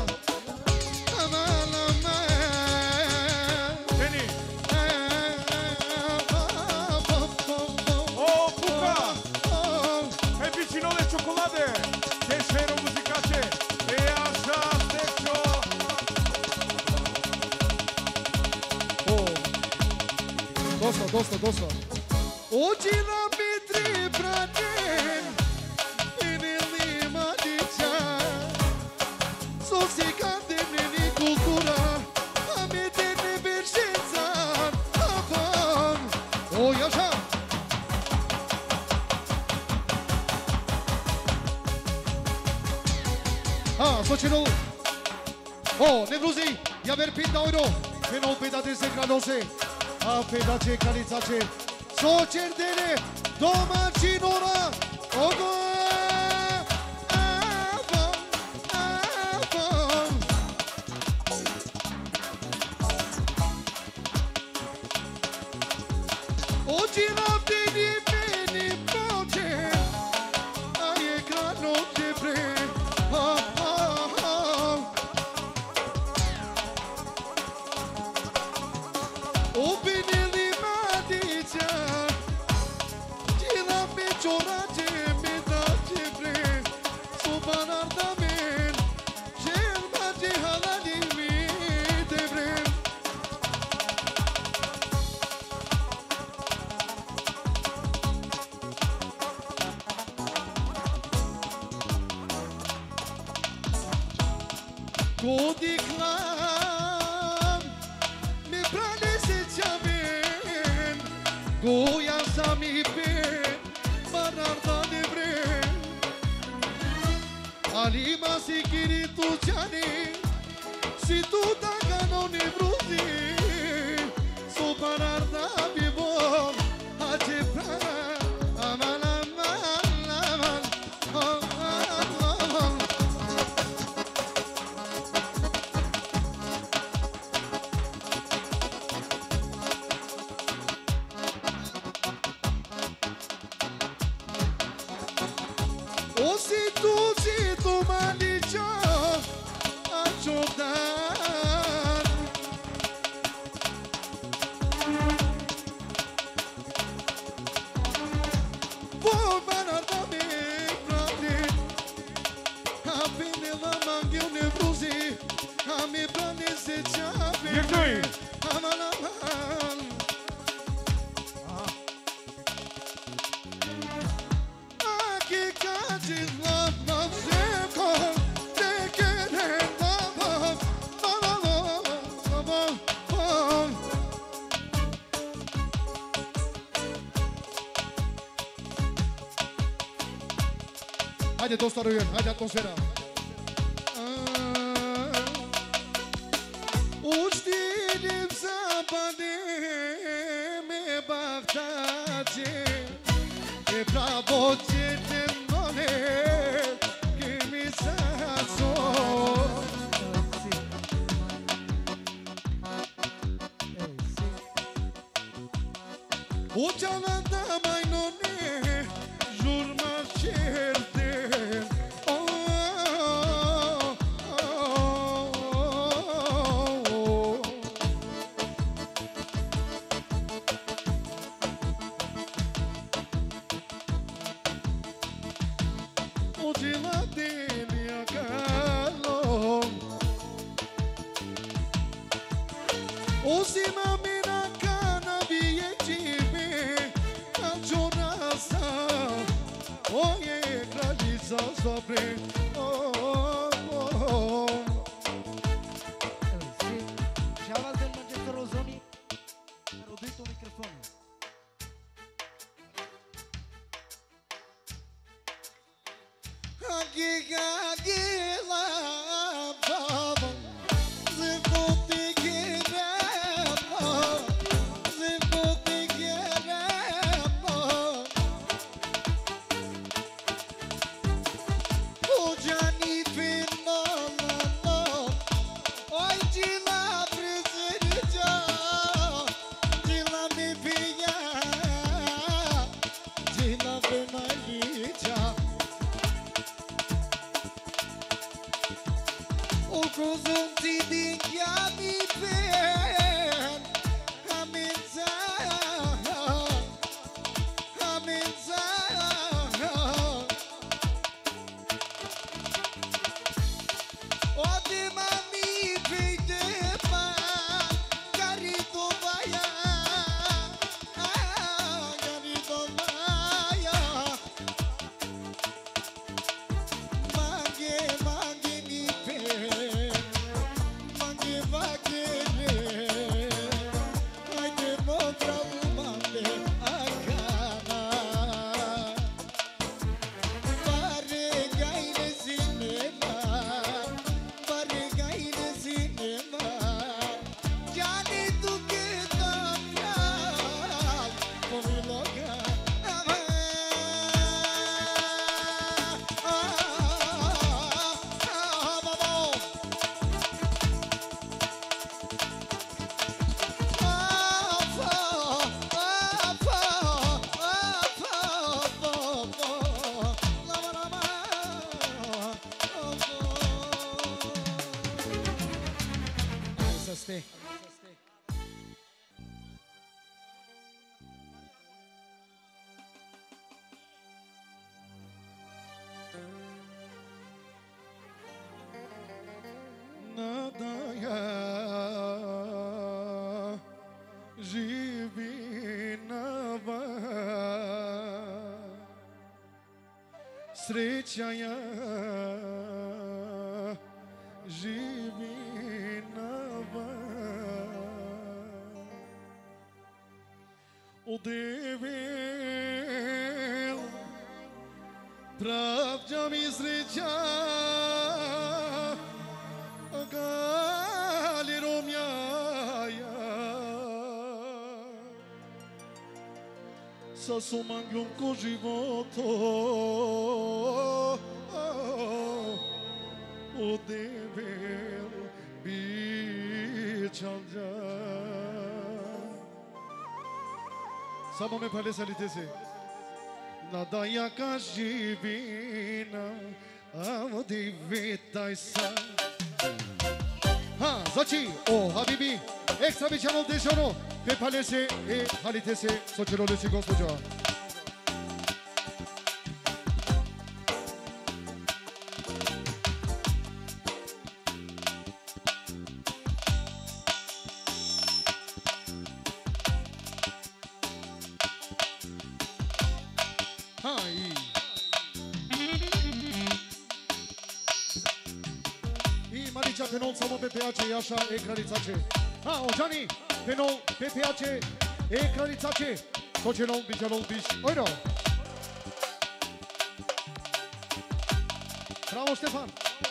Ženi! O, Kuka! Kaj pići nove čokolade! Tešero muzikače! E, aša, stečo! O, dosta, dosta, dosta Ođila mi tri braćen Inili madića Sosi kademni kultura A mi tene beršenca Apan O, Joša A, sočinu O, Nevruzi, javer pet euro Penol pedate gradose A pedace kraljicace Sočerdene domaćinora Ogo Apan, apan Ođila ti ni meni poče A je krano tebre A, a, a Obinili madića Dila me čorače me da tebre Sobanar da men Žel mađe halani mi tebre Kodi klan Me prane se čaven Goja sam i pen Banar da ne vren Ali ima si kiri tu čani Si tu tagano ne bruzi So banar da bi bol A če prana Aman aman aman Aman aman O si tu si tu malića A čodan Vol banar da me prate A penela mangheu ne bruzi A me prane se čave Jevdoj! Aman aman A ke kači zlatna zemko Neke ne dava Dava, dava, dava Haide, toți staruieni, haide atmosfera. Uștinim să me baftace e bravo ce te mone che mi sa so o ciala da mai non è giurma certe oh, oh, oh. Oggi la devi a callo o si mamina cana via cibe a giornata o e gradizza sopra oh, oh, oh. Cealaltă îl merge Rozoni, Roberto microfonul. Srećaja živi na van Odevel pravđa mi sreća Galirom jaja Sa somangjom ko životo O devel biçalca Samo me pale salitese Nada jaka živina Amo divetaj sa Ha, znači, o Habibi Ekstra bićano dešano Pe palese e halitese Sočerolesi gospođa Penol samo P P A C Iașa e Crărițace. Ha, Ojani, penol P P A C e Crărițace. Socenol, bijanol, biș. Oiro. Bravo, Ștefan!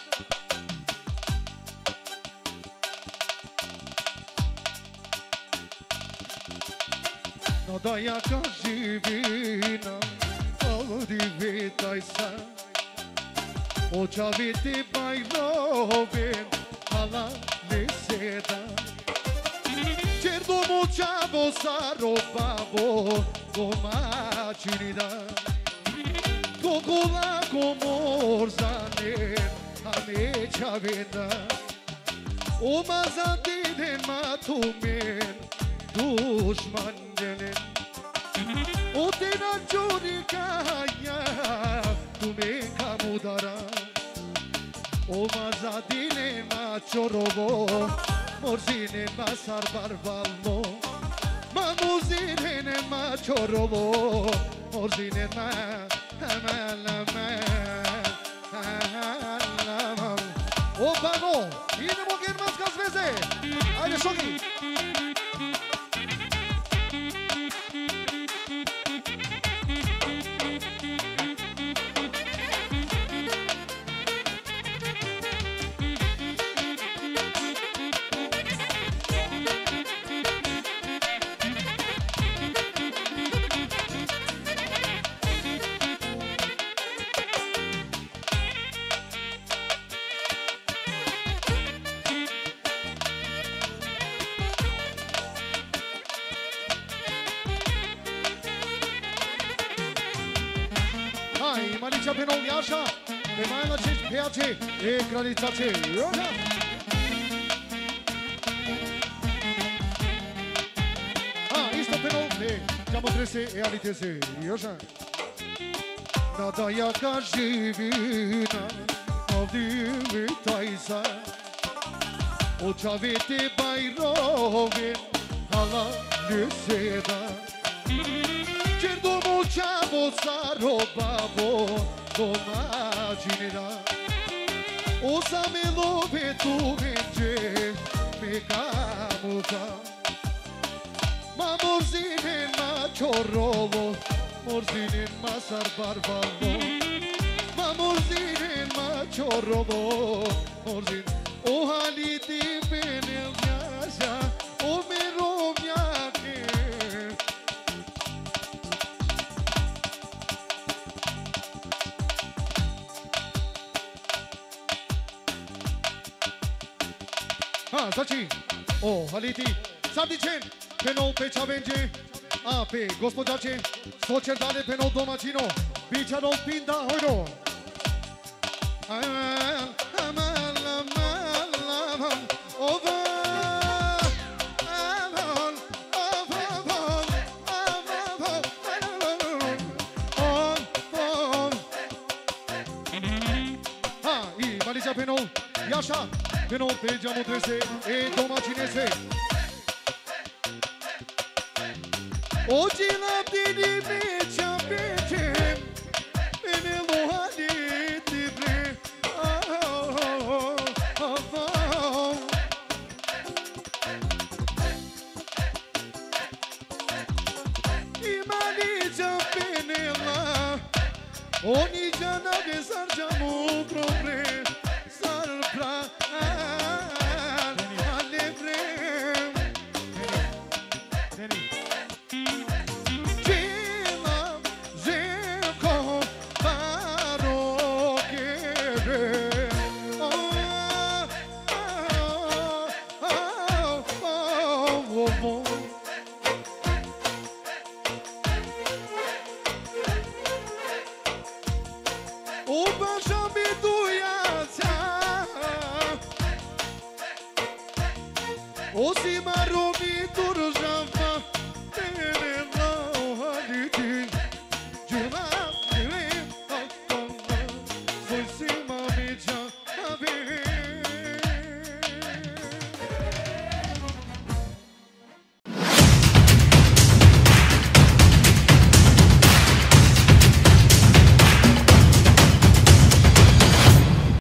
No daia ca živina, ovdje vitaj sa. Oča viti bajrovin, hala ne seda. Čerdo močavo saro babo, domaćini da. Koliko lako morzane, a neća veda. Oma za diden matumen, dušman delen. Ote na čunika ja, tu me kamudara. Oma za dinen ma čorovo, morzine ma sarbarvalno. Ma muzine ma čorovo, morzine ma hamalama, hamalama. Opa no, idemo Germanska zveze. Ajde Šoki. Malicia pe nou Iașa, pe mai la cinci P A C, e Granița C, Ioana! A, isto pe nou, e, geamă trese, e alitese, Ioșa! Nada ja ka živina, ovdje vitaj sa. Oča viti bajrovin, hala ne seda. Cerdo močavo saro babo, domaćini da. Osa me love tu venđe, me kamuta. Ma morzinen ma čorovo, morzinen ma sarbarvalno. Ma morzinen ma čorovo, morzin. O haliti benel jaša, o merovnjake. Ha, znači, o, haliti, Savdićen, pe nou pe Čavenđe, a pe gospodače, Sočer dale pe nou domaćino, Bića dol pinda, hojdo. Amal, amal, amal, amal, ova, amal, amal, amal, amal, on, on. Ha, i Malicia pe nou, Iașa, pe nou pe geamul trese, e domaćinese. Oči la dini meća peče, mene lohani ti bre. Ima niđa penela, oni džana ge sarđamu probre, sarpra, ale bre. Osi maromi turja